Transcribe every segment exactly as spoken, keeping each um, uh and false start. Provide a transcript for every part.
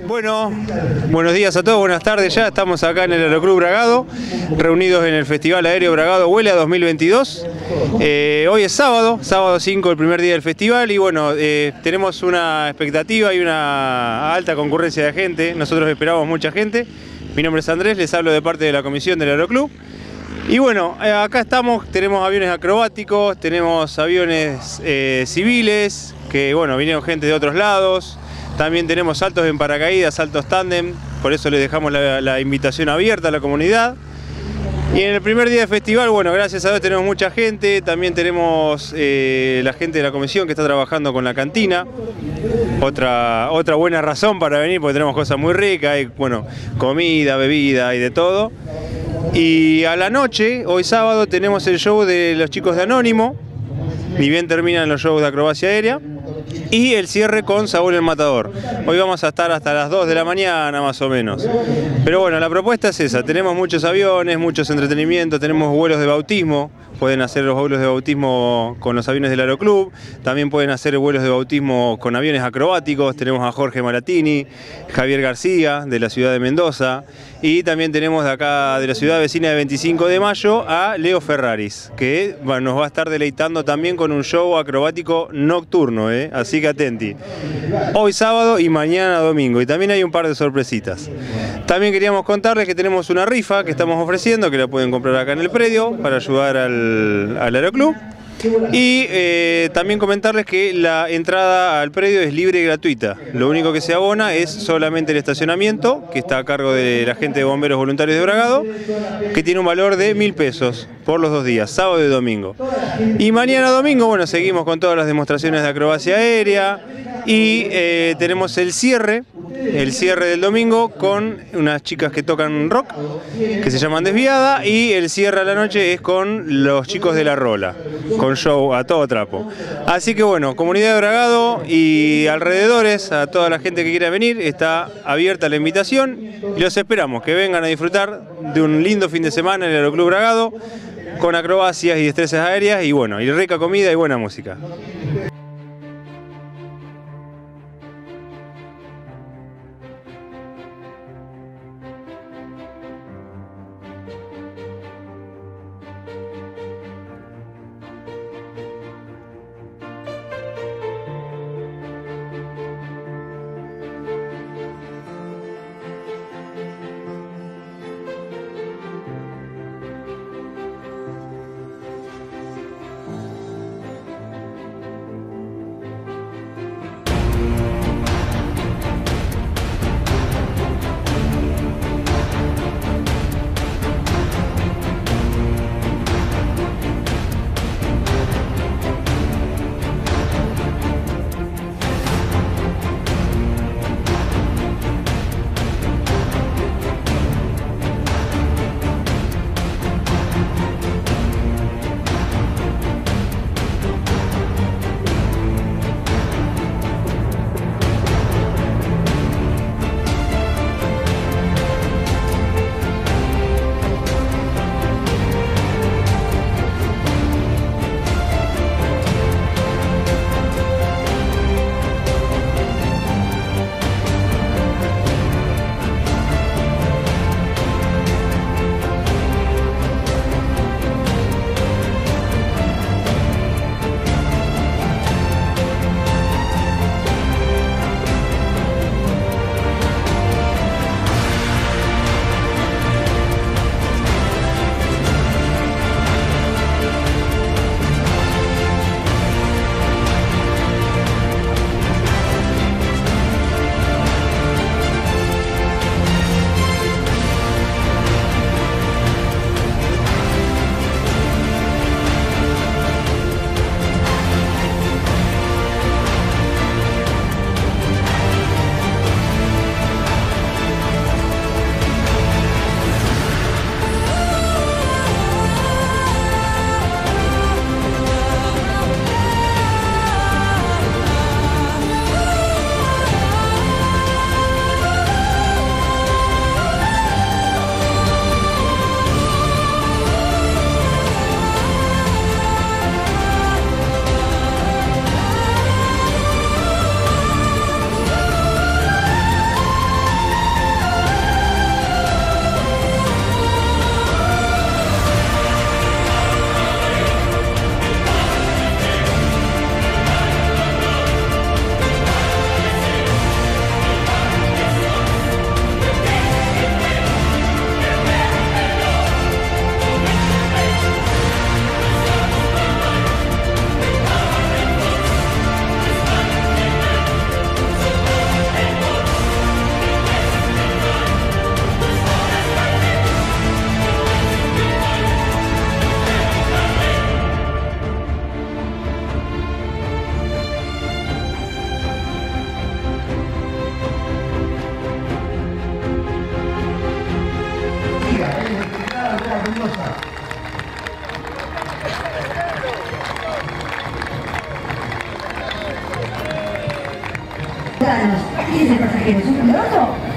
Bueno, buenos días a todos, buenas tardes ya, estamos acá en el Aeroclub Bragado, reunidos en el Festival Aéreo Bragado Vuela dos mil veintidós. Eh, hoy es sábado, sábado cinco, el primer día del festival, y bueno, eh, tenemos una expectativa y una alta concurrencia de gente. Nosotros esperamos mucha gente. Mi nombre es Andrés, les hablo de parte de la comisión del Aeroclub. Y bueno, eh, acá estamos, tenemos aviones acrobáticos, tenemos aviones eh, civiles, que bueno, vinieron gente de otros lados. También tenemos saltos en paracaídas, saltos tándem, por eso les dejamos la, la invitación abierta a la comunidad. Y en el primer día del festival, bueno, gracias a Dios tenemos mucha gente. También tenemos eh, la gente de la comisión que está trabajando con la cantina. Otra, otra buena razón para venir, porque tenemos cosas muy ricas, hay, bueno, comida, bebida y de todo. Y a la noche, hoy sábado, tenemos el show de los chicos de Anónimo, ni bien terminan los shows de acrobacia aérea, y el cierre con Saúl el Matador. Hoy vamos a estar hasta las dos de la mañana más o menos. Pero bueno, la propuesta es esa, tenemos muchos aviones, muchos entretenimientos, tenemos vuelos de bautismo. Pueden hacer los vuelos de bautismo con los aviones del Aeroclub, también pueden hacer vuelos de bautismo con aviones acrobáticos. Tenemos a Jorge Maratini, Javier García de la ciudad de Mendoza, y también tenemos de acá de la ciudad vecina de veinticinco de mayo a Leo Ferraris, que bueno, nos va a estar deleitando también con un show acrobático nocturno, ¿eh? Así que atenti. Hoy sábado y mañana domingo, y también hay un par de sorpresitas. También queríamos contarles que tenemos una rifa que estamos ofreciendo, que la pueden comprar acá en el predio para ayudar al, al Aeroclub. Y eh, también comentarles que la entrada al predio es libre y gratuita. Lo único que se abona es solamente el estacionamiento, que está a cargo de la gente de Bomberos Voluntarios de Bragado, que tiene un valor de mil pesos por los dos días, sábado y domingo. Y mañana domingo, bueno, seguimos con todas las demostraciones de acrobacia aérea y eh, tenemos el cierre, el cierre del domingo con unas chicas que tocan rock, que se llaman Desviada, y el cierre a la noche es con los chicos de La Rola, con show a todo trapo. Así que bueno, comunidad de Bragado y alrededores, a toda la gente que quiera venir, está abierta la invitación y los esperamos que vengan a disfrutar de un lindo fin de semana en el Aeroclub Bragado, con acrobacias y destrezas aéreas y bueno, y rica comida y buena música.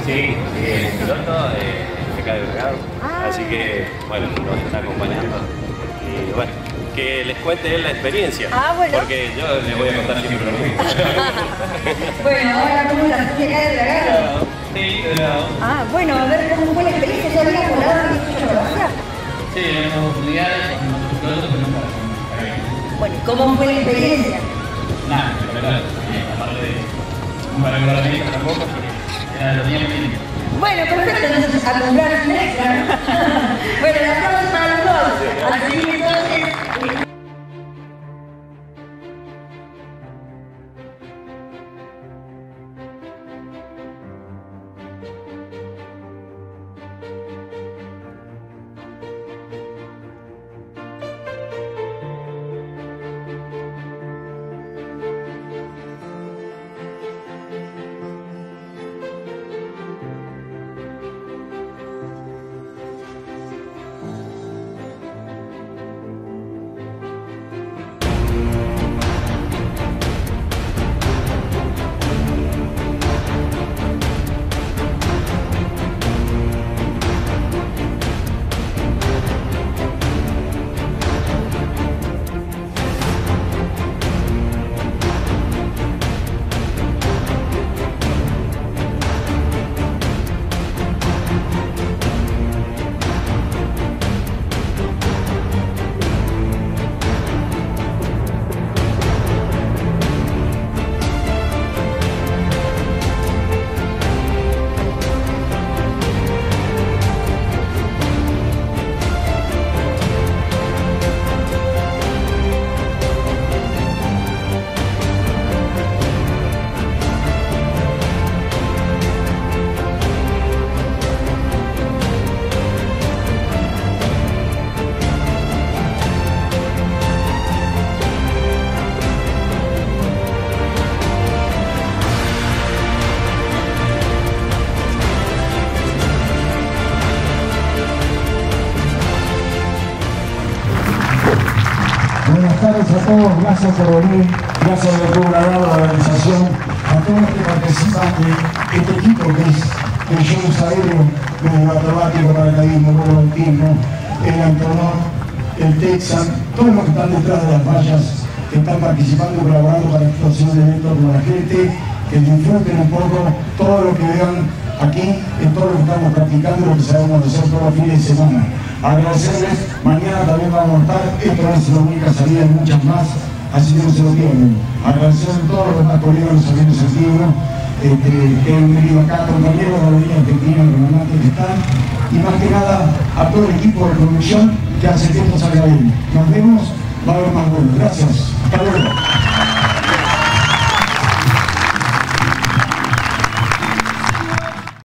Sí, el piloto eh, de acá de Bragado, ah. Así que bueno, nos está acompañando y bueno, que les cuente él la experiencia, ah, bueno. Porque yo les voy a contar siempre lo mismo. Bueno, ahora cómo la gente acá de Bragado. Sí, de Bragado. Ah, bueno, a ver cómo fue la experiencia, ¿ya había volado y hecho trabajar? Sí, tenemos oportunidades con nuestros pilotos, pero nunca para bien. Bueno, ¿cómo fue la experiencia? Nada, la verdad, aparte de un par de reglamento tampoco, era lo bien bien. Bueno, perfecto, entonces a comprar un extra. Bueno, la aplausos para los dos. Así que entonces... Buenas tardes a todos, gracias por venir, gracias al Club Bragado, a la organización, a todos los que participan de este equipo que es el show aéreo, el acrobático, paracaidismo, vuelo alpino, el Antonov, el Texan, todos los que están detrás de las vallas, que están participando y colaborando para esta situación de evento con la gente, que disfruten un poco todo lo que vean aquí, en todo lo que estamos practicando y lo que sabemos hacer todos los fines de semana. Agradecerles, mañana también vamos a estar, esto no es la única salida, hay muchas más, así que no se lo pierden. Agradecer a todos los demás colegas, los aviones antiguos, este, que han venido acá, compañeros de la Avenida Argentina, los comandantes que están, y más que nada a todo el equipo de producción que hace que esto salga bien. Nos vemos, va a haber más vuelos. Gracias, hasta luego.